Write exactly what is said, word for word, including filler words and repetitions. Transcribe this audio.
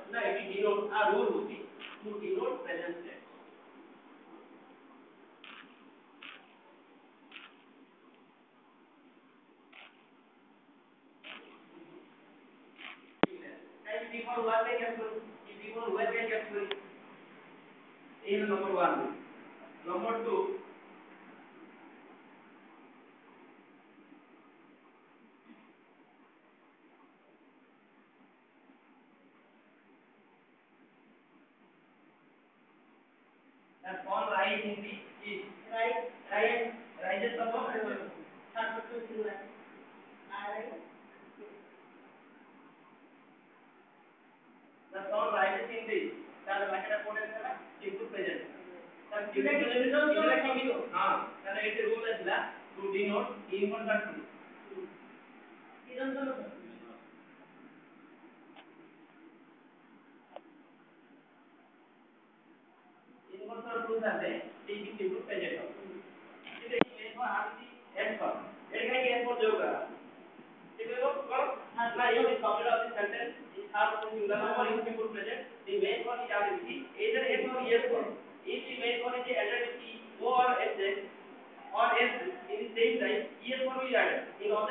ना it denote a rule होती to denote present tense. If before one they get through, if before one they get through, is number one. Number two. The phone rise in the is rise rise rises above the sound rises in the তাহলে বাকিটা code এর না input present তাহলে এটা কি এটা কি মিলো হ্যাঁ তাহলে এটা রুল আসলা to denote input that to নিরন্তর ইনপুট দ্যাট টু আছে এই কি ইনপুট প্রেজেন্ট হবে এটা কি main for RT and for এটা কি এন্ড ফর যোগ করা ঠিক আছে বল না you is complete of this sentence is half of singular for input present the main one is ability either S or yes one if the main one is added with E O or S or S in the same time yes one will be added in all